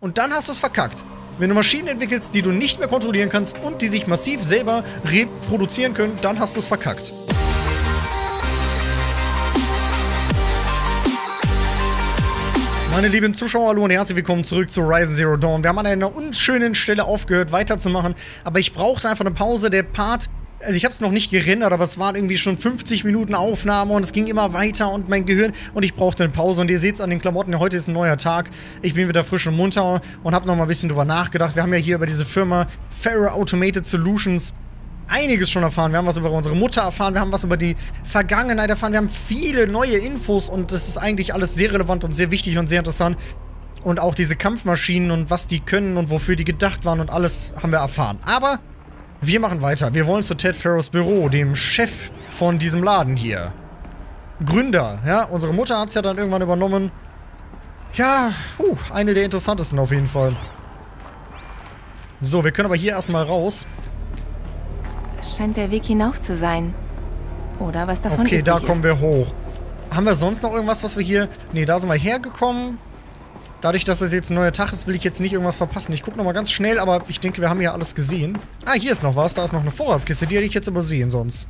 Und dann hast du es verkackt. Wenn du Maschinen entwickelst, die du nicht mehr kontrollieren kannst und die sich massiv selber reproduzieren können, dann hast du es verkackt. Meine lieben Zuschauer, hallo und herzlich willkommen zurück zu Horizon Zero Dawn. Wir haben an einer unschönen Stelle aufgehört, weiterzumachen, aber ich brauchte einfach eine Pause. Der Part, also ich habe es noch nicht gerendert, aber es waren irgendwie schon 50 Minuten Aufnahme und es ging immer weiter und mein Gehirn und ich brauchte eine Pause. Und ihr seht es an den Klamotten, heute ist ein neuer Tag. Ich bin wieder frisch und munter und habe noch mal ein bisschen drüber nachgedacht. Wir haben ja hier über diese Firma Faro Automated Solutions einiges schon erfahren. Wir haben was über unsere Mutter erfahren, wir haben was über die Vergangenheit erfahren, wir haben viele neue Infos und das ist eigentlich alles sehr relevant und sehr wichtig und sehr interessant. Und auch diese Kampfmaschinen und was die können und wofür die gedacht waren und alles haben wir erfahren. Aber wir machen weiter. Wir wollen zu Ted Faros Büro, dem Chef von diesem Laden hier. Gründer, ja. Unsere Mutter hat es ja dann irgendwann übernommen. Ja, eine der interessantesten auf jeden Fall. So, wir können aber hier erstmal raus. Scheint der Weg hinauf zu sein. Oder was davon Okay, da kommen ist. wir hoch. Haben wir sonst noch irgendwas, was wir hier... Ne, da sind wir hergekommen. Dadurch, dass es jetzt ein neuer Tag ist, will ich jetzt nicht irgendwas verpassen. Ich gucke nochmal ganz schnell, aber ich denke, wir haben hier alles gesehen. Ah, hier ist noch was. Da ist noch eine Vorratskiste. Die hätte ich jetzt übersehen sonst.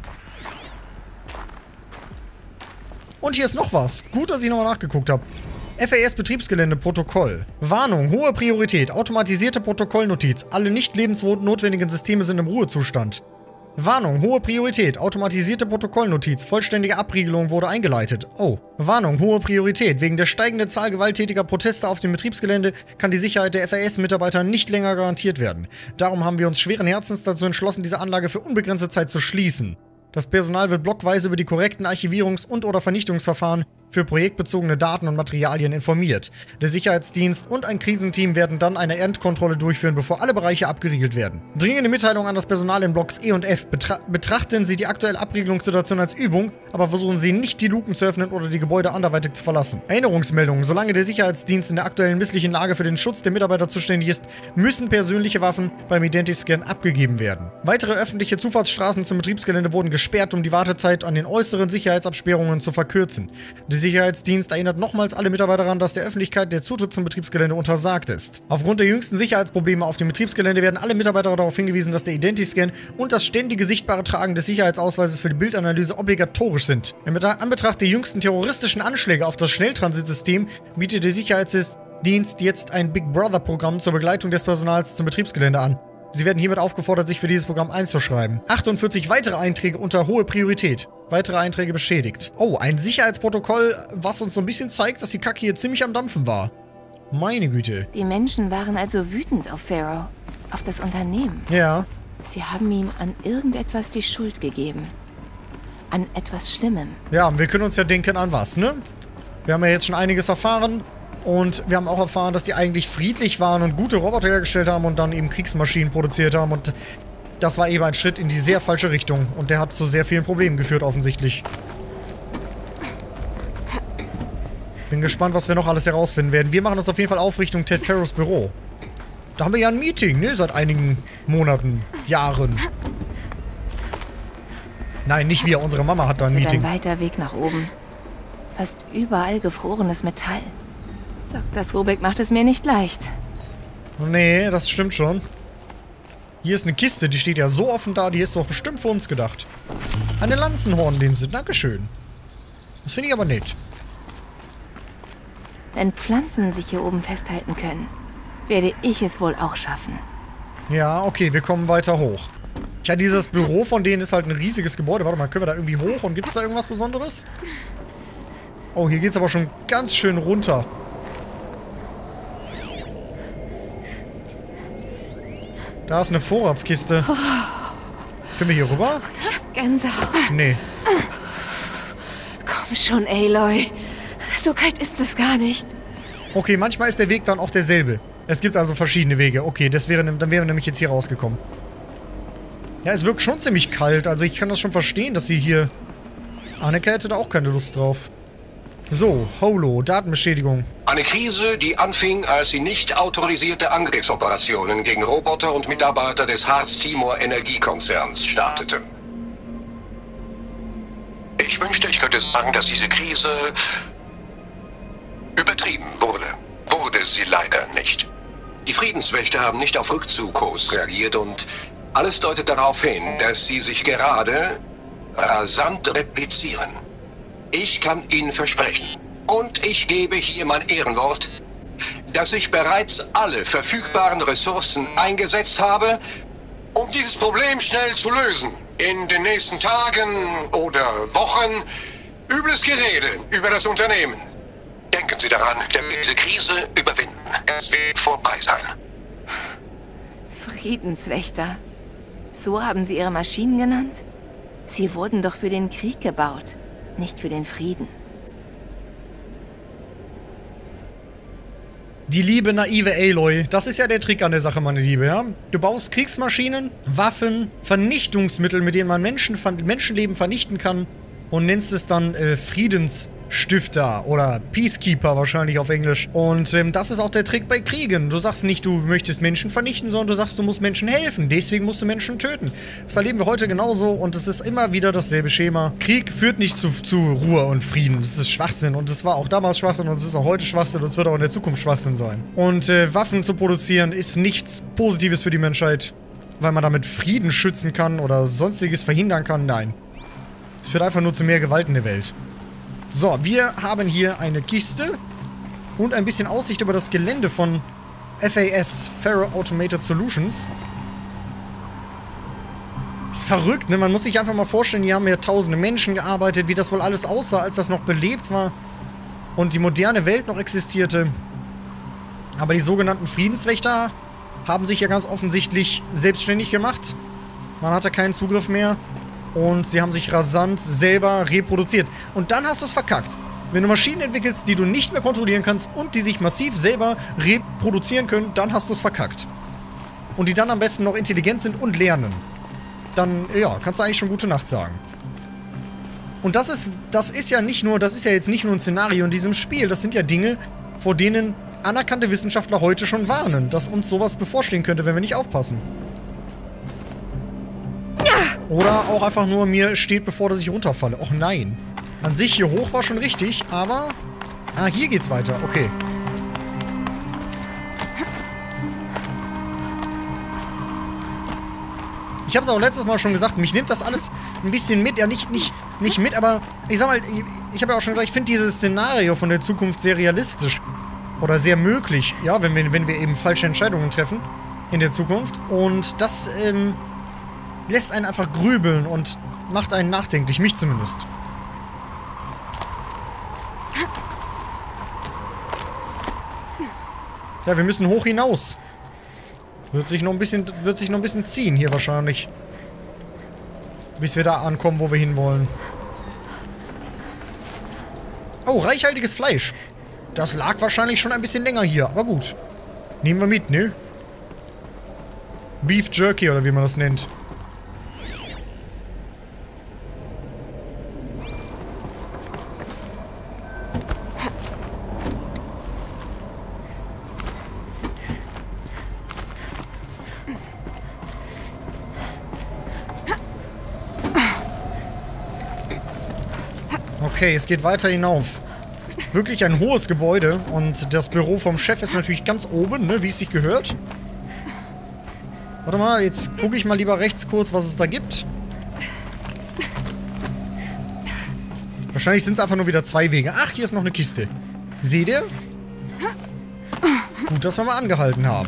Und hier ist noch was. Gut, dass ich nochmal nachgeguckt habe. FAS-Betriebsgelände Protokoll. Warnung, hohe Priorität. Automatisierte Protokollnotiz. Alle nicht lebensnotwendigen Systeme sind im Ruhezustand. Warnung, hohe Priorität. Automatisierte Protokollnotiz. Vollständige Abriegelung wurde eingeleitet. Oh. Warnung, hohe Priorität. Wegen der steigenden Zahl gewalttätiger Proteste auf dem Betriebsgelände kann die Sicherheit der FAS-Mitarbeiter nicht länger garantiert werden. Darum haben wir uns schweren Herzens dazu entschlossen, diese Anlage für unbegrenzte Zeit zu schließen. Das Personal wird blockweise über die korrekten Archivierungs- und/oder Vernichtungsverfahren für projektbezogene Daten und Materialien informiert. Der Sicherheitsdienst und ein Krisenteam werden dann eine Endkontrolle durchführen, bevor alle Bereiche abgeriegelt werden. Dringende Mitteilung an das Personal in Blocks E und F. Betrachten Sie die aktuelle Abriegelungssituation als Übung, aber versuchen Sie nicht, die Luken zu öffnen oder die Gebäude anderweitig zu verlassen. Erinnerungsmeldung. Solange der Sicherheitsdienst in der aktuellen misslichen Lage für den Schutz der Mitarbeiter zuständig ist, müssen persönliche Waffen beim Identiscan abgegeben werden. Weitere öffentliche Zufahrtsstraßen zum Betriebsgelände wurden gesperrt, um die Wartezeit an den äußeren Sicherheitsabsperrungen zu verkürzen. Der Sicherheitsdienst erinnert nochmals alle Mitarbeiter daran, dass der Öffentlichkeit der Zutritt zum Betriebsgelände untersagt ist. Aufgrund der jüngsten Sicherheitsprobleme auf dem Betriebsgelände werden alle Mitarbeiter darauf hingewiesen, dass der Identiscan und das ständige sichtbare Tragen des Sicherheitsausweises für die Bildanalyse obligatorisch sind. In Anbetracht der jüngsten terroristischen Anschläge auf das Schnelltransitsystem bietet der Sicherheitsdienst jetzt ein Big Brother-Programm zur Begleitung des Personals zum Betriebsgelände an. Sie werden hiermit aufgefordert, sich für dieses Programm einzuschreiben. 48 weitere Einträge unter hohe Priorität. Weitere Einträge beschädigt. Oh, ein Sicherheitsprotokoll, was uns so ein bisschen zeigt, dass die Kacke hier ziemlich am Dampfen war. Meine Güte. Die Menschen waren also wütend auf Faro. Auf das Unternehmen. Ja. Sie haben ihm an irgendetwas die Schuld gegeben. An etwas Schlimmem. Ja, wir können uns ja denken an was, ne? Wir haben ja jetzt schon einiges erfahren. Und wir haben auch erfahren, dass die eigentlich friedlich waren und gute Roboter hergestellt haben und dann eben Kriegsmaschinen produziert haben. Und das war eben ein Schritt in die sehr falsche Richtung. Und der hat zu sehr vielen Problemen geführt, offensichtlich. Bin gespannt, was wir noch alles herausfinden werden. Wir machen uns auf jeden Fall auf Richtung Ted Faros Büro. Da haben wir ja ein Meeting, ne? Seit einigen Monaten, Jahren. Nein, nicht wir. Unsere Mama hat da ein Meeting. Ein weiter Weg nach oben. Fast überall gefrorenes Metall. Dr. Sobek macht es mir nicht leicht. Nee, das stimmt schon. Hier ist eine Kiste, die steht ja so offen da, die ist doch bestimmt für uns gedacht. Eine Lanzenhornlinse, dankeschön. Das finde ich aber nett. Wenn Pflanzen sich hier oben festhalten können, werde ich es wohl auch schaffen. Ja, okay, wir kommen weiter hoch. Ja, dieses Büro von denen ist halt ein riesiges Gebäude. Warte mal, können wir da irgendwie hoch und gibt es da irgendwas Besonderes? Oh, hier geht es aber schon ganz schön runter. Da ist eine Vorratskiste. Können wir hier rüber? Ich hab Gänsehaut. Nee. Komm schon, Aloy. So kalt ist es gar nicht. Okay, manchmal ist der Weg dann auch derselbe. Es gibt also verschiedene Wege. Okay, dann wären wir nämlich jetzt hier rausgekommen. Ja, es wirkt schon ziemlich kalt. Also ich kann das schon verstehen, dass sie hier... Anneke hätte da auch keine Lust drauf. So, Holo, Datenbeschädigung. Eine Krise, die anfing, als sie nicht autorisierte Angriffsoperationen gegen Roboter und Mitarbeiter des Harz-Timor Energiekonzerns startete. Ich wünschte, ich könnte sagen, dass diese Krise übertrieben wurde. Wurde sie leider nicht. Die Friedenswächter haben nicht auf Rückzugkurs reagiert und alles deutet darauf hin, dass sie sich gerade rasant replizieren. Ich kann Ihnen versprechen, und ich gebe hier mein Ehrenwort, dass ich bereits alle verfügbaren Ressourcen eingesetzt habe, um dieses Problem schnell zu lösen. In den nächsten Tagen oder Wochen übles Gerede über das Unternehmen. Denken Sie daran, dass wir diese Krise überwinden. Es wird vorbei sein. Friedenswächter. So haben Sie Ihre Maschinen genannt? Sie wurden doch für den Krieg gebaut, nicht für den Frieden. Die liebe, naive Aloy. Das ist ja der Trick an der Sache, meine Liebe, ja? Du baust Kriegsmaschinen, Waffen, Vernichtungsmittel, mit denen man Menschenleben vernichten kann und nennst es dann Friedensstifter oder Peacekeeper wahrscheinlich auf Englisch. Und das ist auch der Trick bei Kriegen. Du sagst nicht, du möchtest Menschen vernichten, sondern du sagst, du musst Menschen helfen. Deswegen musst du Menschen töten. Das erleben wir heute genauso und es ist immer wieder dasselbe Schema. Krieg führt nicht zu Ruhe und Frieden. Das ist Schwachsinn und es war auch damals Schwachsinn und es ist auch heute Schwachsinn und es wird auch in der Zukunft Schwachsinn sein. Und Waffen zu produzieren ist nichts Positives für die Menschheit, weil man damit Frieden schützen kann oder sonstiges verhindern kann. Nein. Es führt einfach nur zu mehr Gewalt in der Welt. So, wir haben hier eine Kiste und ein bisschen Aussicht über das Gelände von FAS, Faro Automated Solutions. Ist verrückt, ne? Man muss sich einfach mal vorstellen, hier haben ja tausende Menschen gearbeitet, wie das wohl alles aussah, als das noch belebt war und die moderne Welt noch existierte. Aber die sogenannten Friedenswächter haben sich ja ganz offensichtlich selbstständig gemacht. Man hatte keinen Zugriff mehr. Und sie haben sich rasant selber reproduziert. Und dann hast du es verkackt. Wenn du Maschinen entwickelst, die du nicht mehr kontrollieren kannst und die sich massiv selber reproduzieren können, dann hast du es verkackt. Und die dann am besten noch intelligent sind und lernen. Dann, ja, kannst du eigentlich schon gute Nacht sagen. Und das ist ja jetzt nicht nur ein Szenario in diesem Spiel. Das sind ja Dinge, vor denen anerkannte Wissenschaftler heute schon warnen, dass uns sowas bevorstehen könnte, wenn wir nicht aufpassen. Oder auch einfach nur, mir steht bevor, dass ich runterfalle. Och nein. An sich hier hoch war schon richtig, aber... Ah, hier geht's weiter. Okay. Ich habe es auch letztes Mal schon gesagt, mich nimmt das alles ein bisschen mit. Ja, nicht mit, aber ich sag mal, ich habe ja auch schon gesagt, ich finde dieses Szenario von der Zukunft sehr realistisch. Oder sehr möglich, ja, wenn wir eben falsche Entscheidungen treffen in der Zukunft. Und das, lässt einen einfach grübeln und macht einen nachdenklich, mich zumindest. Ja, wir müssen hoch hinaus. Wird sich noch ein bisschen ziehen hier wahrscheinlich. Bis wir da ankommen, wo wir hinwollen. Oh, reichhaltiges Fleisch. Das lag wahrscheinlich schon ein bisschen länger hier, aber gut. Nehmen wir mit, ne? Beef Jerky oder wie man das nennt. Okay, es geht weiter hinauf. Wirklich ein hohes Gebäude und das Büro vom Chef ist natürlich ganz oben, ne, wie es sich gehört. Warte mal, jetzt gucke ich mal lieber rechts kurz, was es da gibt. Wahrscheinlich sind es einfach nur wieder zwei Wege. Ach, hier ist noch eine Kiste. Seht ihr? Gut, dass wir mal angehalten haben.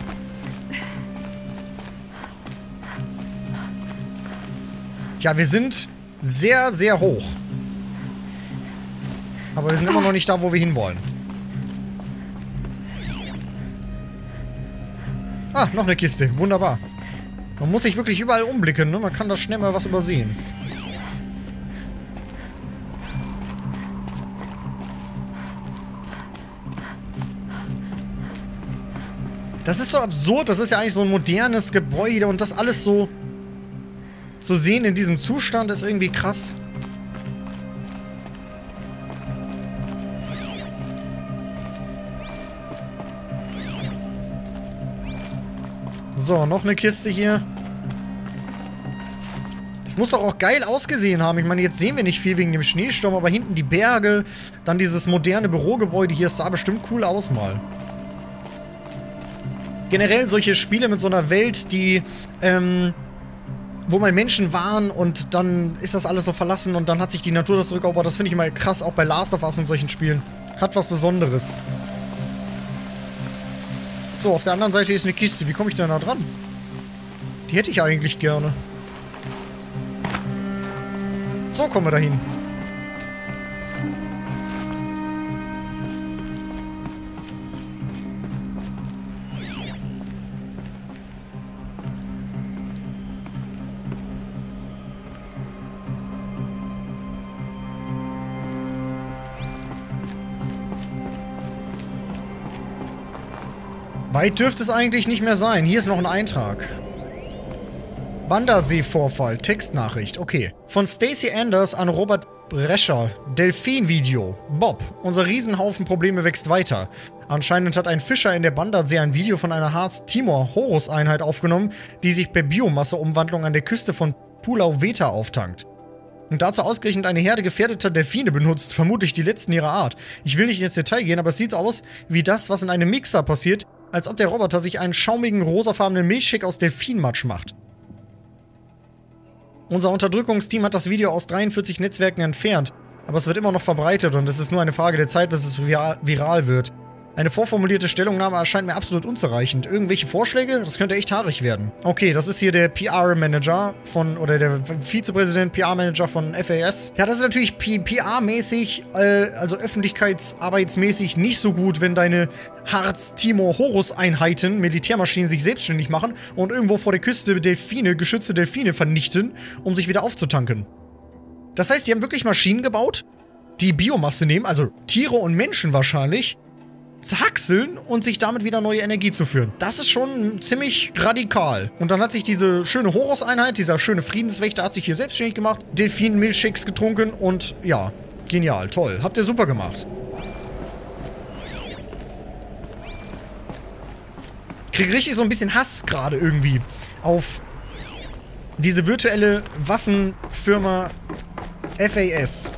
Ja, wir sind sehr, sehr hoch. Aber wir sind immer noch nicht da, wo wir hinwollen. Ah, noch eine Kiste. Wunderbar. Man muss sich wirklich überall umblicken, ne? Man kann da schnell mal was übersehen. Das ist so absurd. Das ist ja eigentlich so ein modernes Gebäude und das alles so zu sehen in diesem Zustand ist irgendwie krass. So, noch eine Kiste hier. Das muss doch auch geil ausgesehen haben. Ich meine, jetzt sehen wir nicht viel wegen dem Schneesturm, aber hinten die Berge, dann dieses moderne Bürogebäude hier, das sah bestimmt cool aus mal. Generell solche Spiele mit so einer Welt, die, wo mal Menschen waren und dann ist das alles so verlassen und dann hat sich die Natur das zurückerobert. Das finde ich immer krass, auch bei Last of Us und solchen Spielen. Hat was Besonderes. So, auf der anderen Seite ist eine Kiste. Wie komme ich denn da dran? Die hätte ich eigentlich gerne. So kommen wir dahin. Weit dürfte es eigentlich nicht mehr sein. Hier ist noch ein Eintrag. Wandersee-Vorfall. Textnachricht. Okay. Von Stacey Anders an Robert Brescher. Delfin-Video. Bob. Unser Riesenhaufen Probleme wächst weiter. Anscheinend hat ein Fischer in der Bandersee ein Video von einer Harz-Timor-Horus-Einheit aufgenommen, die sich per Biomasseumwandlung an der Küste von Pulau Veta auftankt. Und dazu ausgerechnet eine Herde gefährdeter Delfine benutzt, vermutlich die letzten ihrer Art. Ich will nicht ins Detail gehen, aber es sieht aus wie das, was in einem Mixer passiert, als ob der Roboter sich einen schaumigen, rosafarbenen Milchshake aus Delfinmatsch macht. Unser Unterdrückungsteam hat das Video aus 43 Netzwerken entfernt, aber es wird immer noch verbreitet und es ist nur eine Frage der Zeit, bis es viral wird. Eine vorformulierte Stellungnahme erscheint mir absolut unzureichend. Irgendwelche Vorschläge? Das könnte echt haarig werden. Okay, das ist hier der PR-Manager von, oder der Vizepräsident PR-Manager von FAS. Ja, das ist natürlich PR-mäßig, also öffentlichkeitsarbeitsmäßig nicht so gut, wenn deine Harz-Timor-Horus-Einheiten, Militärmaschinen, sich selbstständig machen und irgendwo vor der Küste Delfine, geschützte Delfine vernichten, um sich wieder aufzutanken. Das heißt, die haben wirklich Maschinen gebaut, die Biomasse nehmen, also Tiere und Menschen wahrscheinlich, zerhackseln und sich damit wieder neue Energie zuführen. Das ist schon ziemlich radikal. Und dann hat sich diese schöne Horus-Einheit, dieser schöne Friedenswächter, hat sich hier selbstständig gemacht, Delfin-Milchshakes getrunken und ja, genial, toll. Habt ihr super gemacht. Krieg richtig so ein bisschen Hass gerade irgendwie auf diese virtuelle Waffenfirma FAS.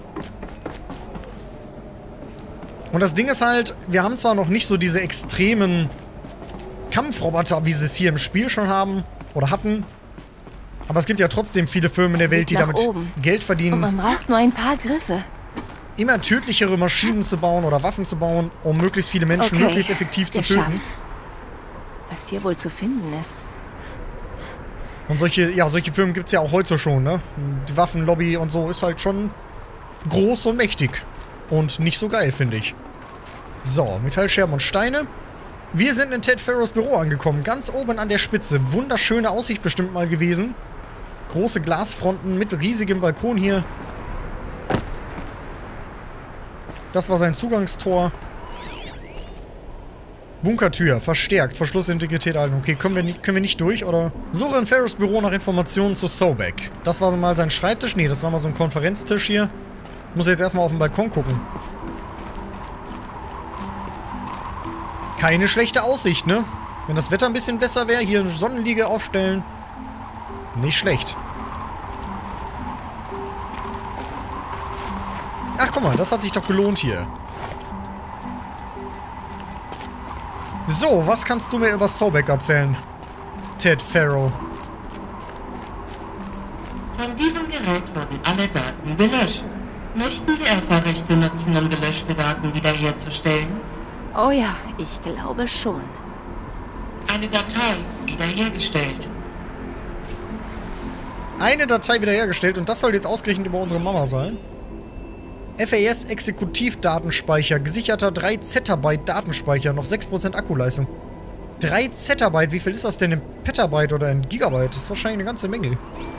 Und das Ding ist halt, wir haben zwar noch nicht so diese extremen Kampfroboter, wie sie es hier im Spiel schon haben oder hatten, aber es gibt ja trotzdem viele Firmen in der Welt, die damit Geld verdienen. Und man braucht nur ein paar Griffe. Immer tödlichere Maschinen zu bauen oder Waffen zu bauen, um möglichst viele Menschen möglichst effektiv zu töten. Was hier wohl zu finden ist. Und solche Firmen gibt es ja auch heute schon, ne? Die Waffenlobby und so ist halt schon groß und mächtig. Und nicht so geil, finde ich. So, Metallscherben und Steine. Wir sind in Ted Farrows Büro angekommen. Ganz oben an der Spitze. Wunderschöne Aussicht bestimmt mal gewesen. Große Glasfronten mit riesigem Balkon hier. Das war sein Zugangstor. Bunkertür, verstärkt, Verschlussintegrität erhalten. Okay, können wir nicht durch, oder? Suche in Farrows Büro nach Informationen zu Sobek. Das war mal sein Schreibtisch. Nee, das war mal so ein Konferenztisch hier. Muss jetzt erstmal auf den Balkon gucken. Keine schlechte Aussicht, ne? Wenn das Wetter ein bisschen besser wäre, hier eine Sonnenliege aufstellen. Nicht schlecht. Ach, guck mal, das hat sich doch gelohnt hier. So, was kannst du mir über Sobek erzählen, Ted Farrow? Von diesem Gerät wurden alle Daten gelöscht. Möchten Sie Alpha-Rechte nutzen, um gelöschte Daten wiederherzustellen? Oh ja, ich glaube schon. Eine Datei wiederhergestellt. Eine Datei wiederhergestellt und das soll jetzt ausgerechnet über unsere Mama sein. FAS Exekutivdatenspeicher, gesicherter 3 Zettabyte Datenspeicher, noch 6% Akkuleistung. 3 Zettabyte, wie viel ist das denn in Petabyte oder in Gigabyte? Das ist wahrscheinlich eine ganze Menge.